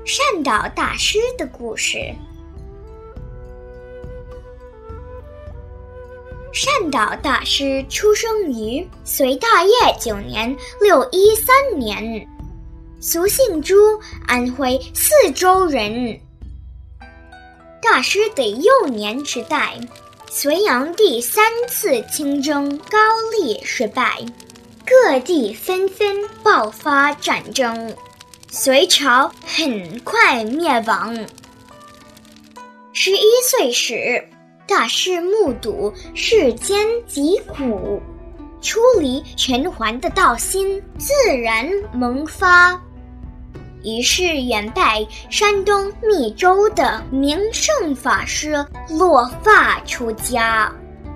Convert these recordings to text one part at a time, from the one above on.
善导大师的故事。善导大师出生于隋大业9年613年，俗姓朱，安徽泗州人。大师的幼年时代，隋炀帝3次亲征高丽失败，各地纷纷爆发战争，隋朝很快灭亡。11岁时，大师目睹世间疾苦，出离尘寰的道心自然萌发，于是远拜山东密州的明圣法师落发出家。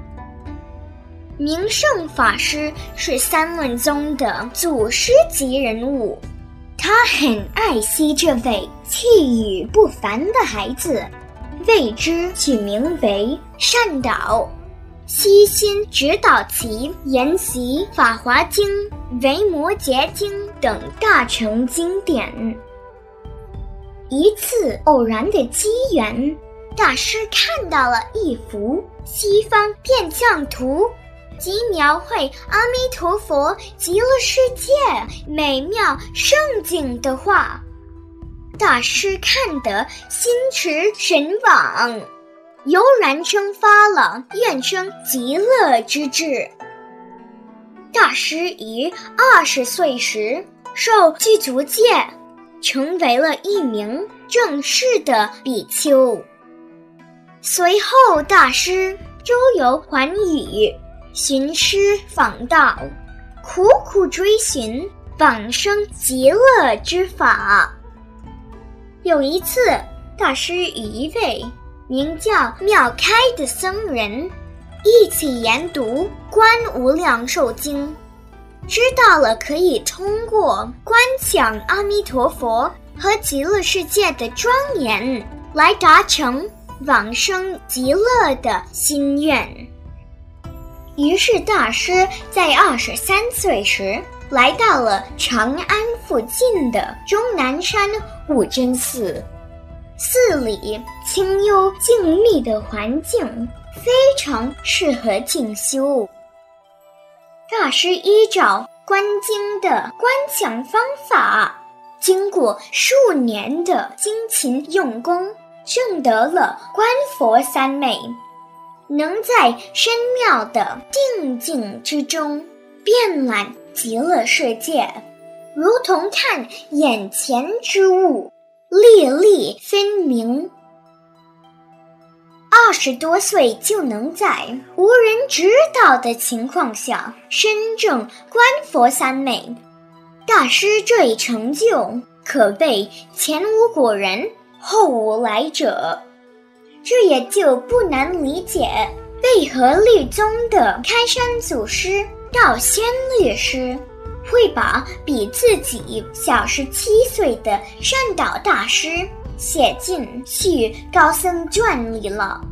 明圣法师是三论宗的祖师级人物，他很爱惜这位气宇不凡的孩子，为之取名为善导，悉心指导其研习《法华经》《维摩诘经》等大乘经典。一次偶然的机缘，大师看到了一幅西方变相图，即描绘阿弥陀佛极乐世界美妙圣境的画。大师看得心驰神往，油然生发了愿生极乐之志。大师于20岁时受具足戒，成为了一名正式的比丘。随后大师周游寰宇，寻师访道，苦苦追寻往生极乐之法。有一次，大师与一位名叫妙开的僧人一起研读《观无量寿经》，知道了可以通过观想阿弥陀佛和极乐世界的庄严来达成往生极乐的心愿。于是大师在23岁时来到了长安附近的终南山悟真寺，寺里清幽静谧的环境非常适合静修。大师依照观经的观想方法，经过数年的精勤用功，证得了观佛三昧，能在深妙的定境之中遍览极乐世界，如同看眼前之物，粒粒分明。20多岁就能在无人指导的情况下深证观佛三昧，大师这一成就可谓前无古人后无来者。这也就不难理解为何律宗的开山祖师道宣律师会把比自己小17岁的善导大师写进《续高僧传》里了。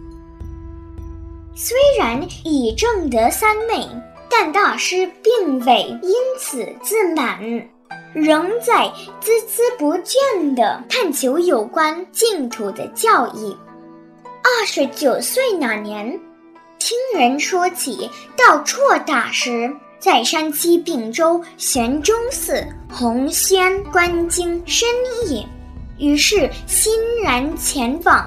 虽然已证得三昧，但大师并未因此自满，仍在孜孜不倦地探求有关净土的教义。29岁那年，听人说起道绰大师在山西并州玄中寺弘宣观经深译，于是欣然前往。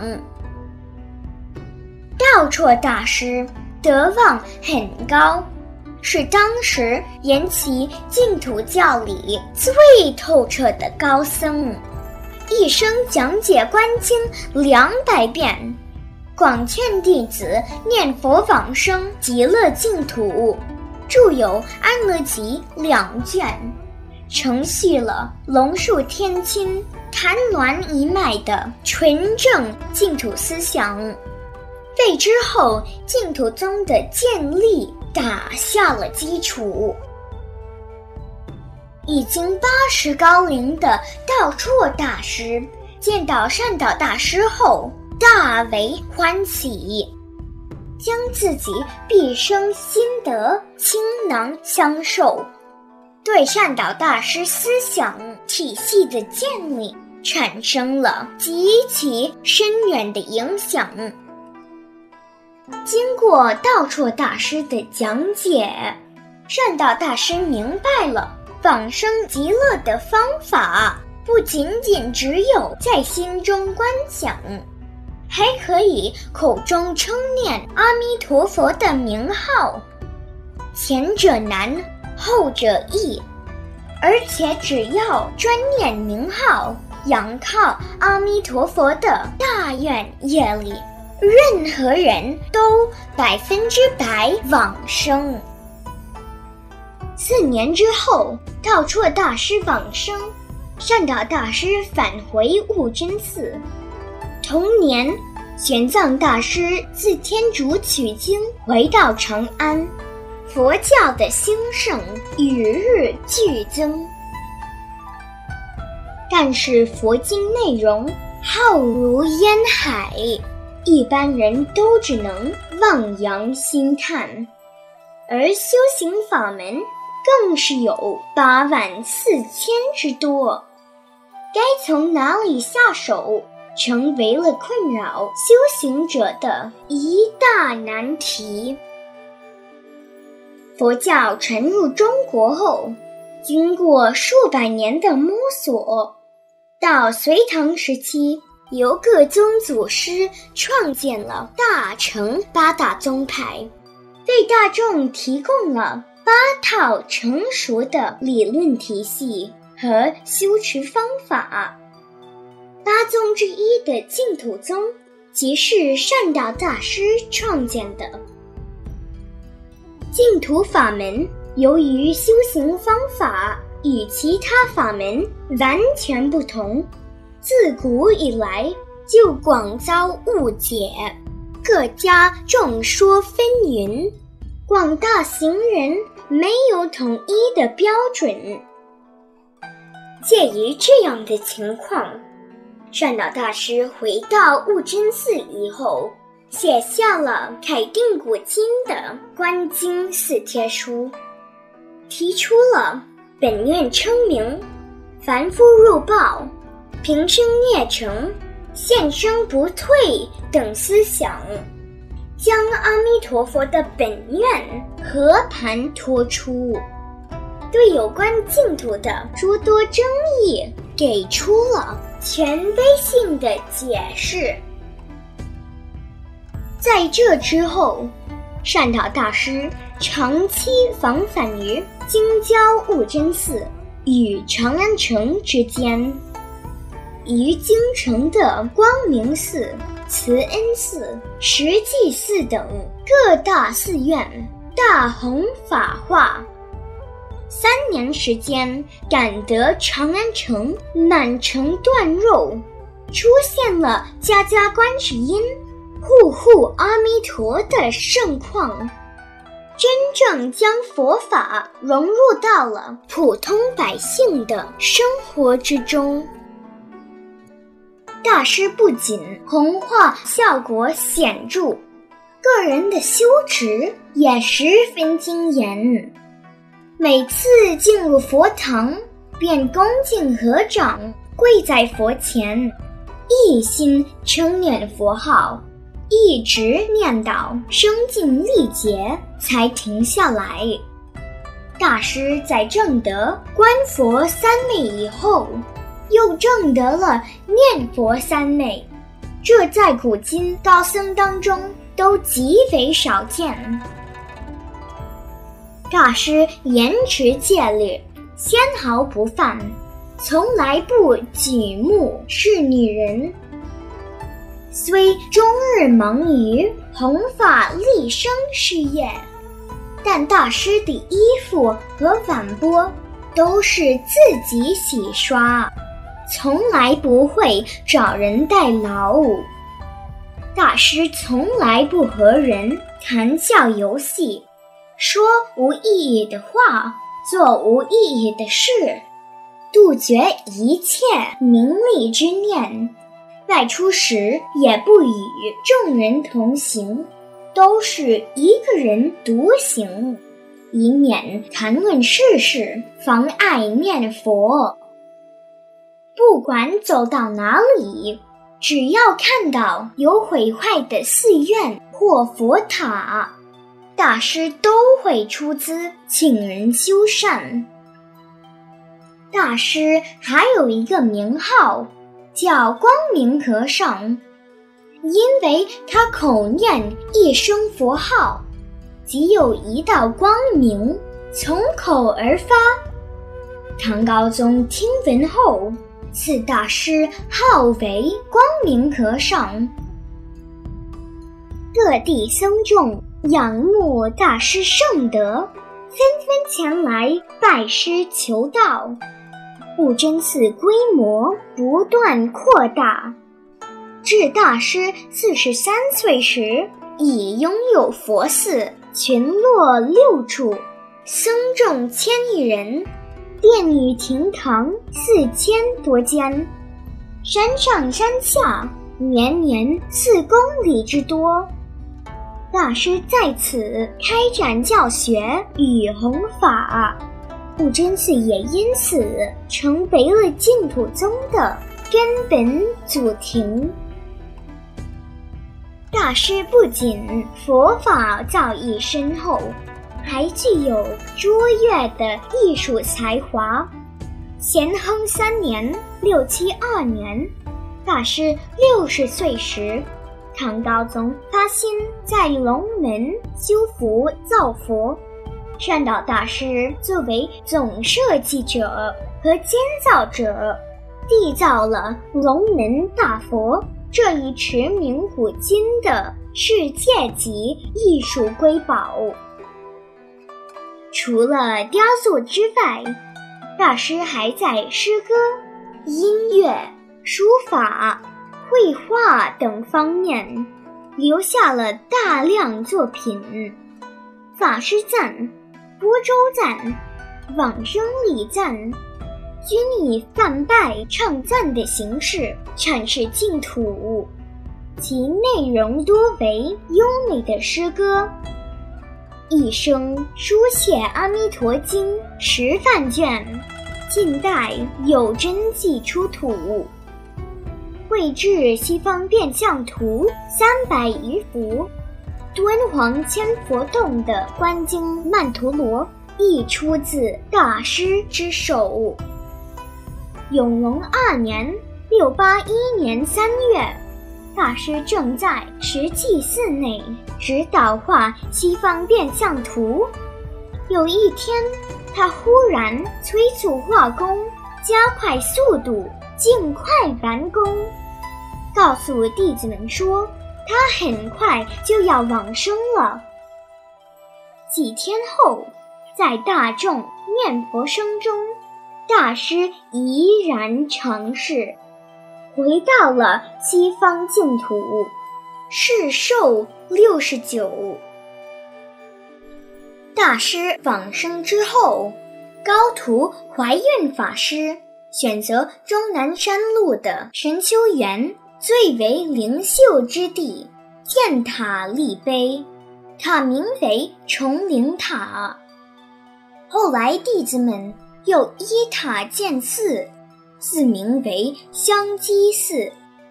道绰大师德望很高，是当时研习净土教理最透彻的高僧，一生讲解观经200遍，广劝弟子念佛往生极乐净土，著有《安乐集》2卷，承续了龙树天亲、谭鸾一脉的纯正净土思想，为之后净土宗的建立打下了基础。已经80高龄的道绰大师见到善导大师后大为欢喜，将自己毕生心得倾囊相授，对善导大师思想体系的建立产生了极其深远的影响。经过道绰大师的讲解，善导大师明白了往生极乐的方法不仅仅只有在心中观想，还可以口中称念阿弥陀佛的名号，前者难，后者易，而且只要专念名号，仰靠阿弥陀佛的大愿业力，任何人都100%往生。4年之后，道绰大师往生，善导大师返回悟真寺。同年，玄奘大师自天竺取经回到长安，佛教的兴盛与日俱增。但是佛经内容浩如烟海，一般人都只能望洋兴叹，而修行法门更是有84000之多，该从哪里下手，成为了困扰修行者的一大难题。佛教传入中国后，经过数百年的摸索，到隋唐时期，由各宗祖师创建了大乘8大宗派，为大众提供了8套成熟的理论体系和修持方法。8宗之一的净土宗，即是善导大师创建的。净土法门由于修行方法与其他法门完全不同，自古以来就广遭误解，各家众说纷纭，广大行人没有统一的标准。鉴于这样的情况，善导大师回到悟真寺以后，写下了开定古今的观经4帖书，提出了本愿称名、凡夫入报、平生孽成、现生不退等思想，将阿弥陀佛的本愿和盘托出，对有关净土的诸多争议给出了权威性的解释。在这之后，善导大师长期往返于京郊悟真寺与长安城之间，于京城的光明寺、慈恩寺、石际寺等各大寺院大弘法化。3年时间，赶得长安城满城断肉，出现了家家观世音、户户阿弥陀的盛况，真正将佛法融入到了普通百姓的生活之中。大师不仅弘化效果显著，个人的修持也十分精严。每次进入佛堂，便恭敬合掌，跪在佛前，一心称念佛号，一直念到生尽力竭才停下来。大师在证得观佛3昧以后，又证得了念佛3昧，这在古今高僧当中都极为少见。大师严持戒律，丝毫不犯，从来不举目视女人。虽终日忙于弘法利生事业，但大师的衣服和碗钵都是自己洗刷，从来不会找人代劳。大师从来不和人谈笑游戏，说无意义的话，做无意义的事，杜绝一切名利之念。外出时也不与众人同行，都是一个人独行，以免谈论世事，妨碍念佛。 不管走到哪里，只要看到有毁坏的寺院或佛塔，大师都会出资请人修缮。大师还有一个名号，叫光明和尚，因为他口念一声佛号，即有一道光明从口而发。唐高宗听闻后，赐大师号为光明和尚。各地僧众仰慕大师圣德，纷纷前来拜师求道。悟真寺规模不断扩大，至大师43岁时，已拥有佛寺群落6处，僧众1000余人，殿宇亭堂4000多间，山上山下绵绵4公里之多。大师在此开展教学与弘法，悟真寺也因此成为了净土宗的根本祖庭。大师不仅佛法造诣深厚，还具有卓越的艺术才华。咸亨3年672年，大师60岁时，唐高宗发心在龙门修福造佛，善导大师作为总设计者和监造者，缔造了龙门大佛这一驰名古今的世界级艺术瑰宝。除了雕塑之外，大师还在诗歌、音乐、书法、绘画等方面留下了大量作品。法师赞、播州赞、往生礼赞均以梵拜唱赞的形式阐释净土，其内容多为优美的诗歌。一生书写《阿弥陀经》10万卷，近代有真迹出土，绘制西方变相图300余幅。敦煌千佛洞的观经曼陀罗亦出自大师之手。永隆2年681年3月，大师正在石祭寺内指导画西方变相图。有一天，他忽然催促画工加快速度，尽快完工，告诉弟子们说他很快就要往生了。几天后，在大众念佛声中，大师怡然长逝，回到了西方净土，世寿69。大师往生之后，高徒怀孕法师选择终南山路的神丘园最为灵秀之地，建塔立碑，塔名为崇灵塔。后来弟子们又依塔建寺，寺名为香积寺。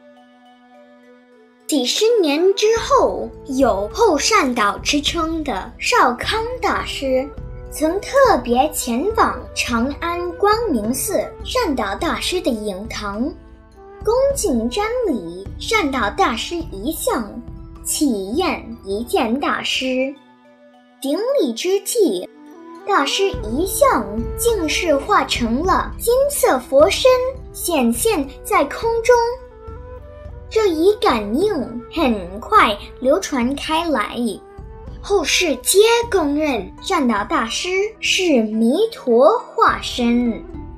几十年之后，有后善导之称的少康大师曾特别前往长安光明寺善导大师的影堂，恭敬瞻礼善导大师遗像，祈愿一见大师。顶礼之际，大师遗像竟是化成了金色佛身，显现在空中。这一感应很快流传开来，后世皆公认善导大师是弥陀化身。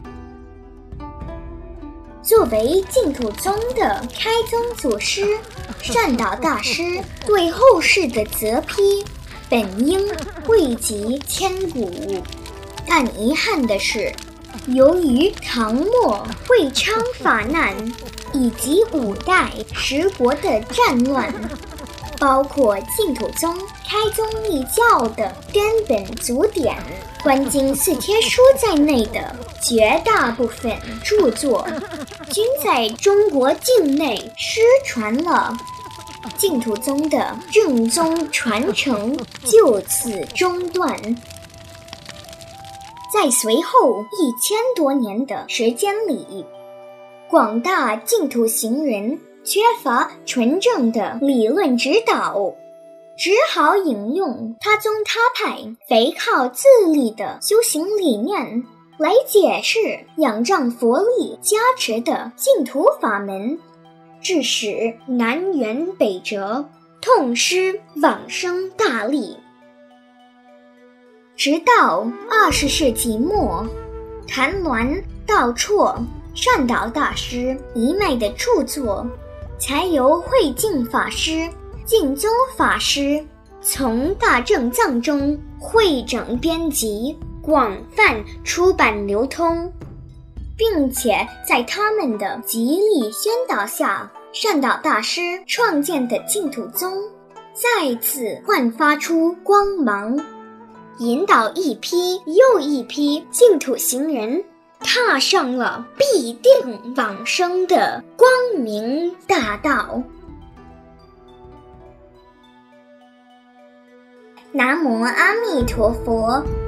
作为净土宗的开宗祖师，善导大师对后世的责批本应惠及千古，但遗憾的是，由于唐末会昌法难以及5代10国的战乱， 包括净土宗、开宗立教的根本祖典、观经四帖书在内的绝大部分著作，均在中国境内失传了。净土宗的正宗传承就此中断。在随后1000多年的时间里，广大净土行人缺乏纯正的理论指导，只好引用他宗他派唯靠自力的修行理念来解释仰仗佛力加持的净土法门，致使南辕北辙，痛失往生大利。直到20世纪末，谭鸾、道绰、善导大师一脉的著作，才由慧净法师、净宗法师从大正藏中汇整编辑，广泛出版流通，并且在他们的极力宣导下，善导大师创建的净土宗再次焕发出光芒，引导一批又一批净土行人踏上了必定往生的光明大道。南无阿弥陀佛。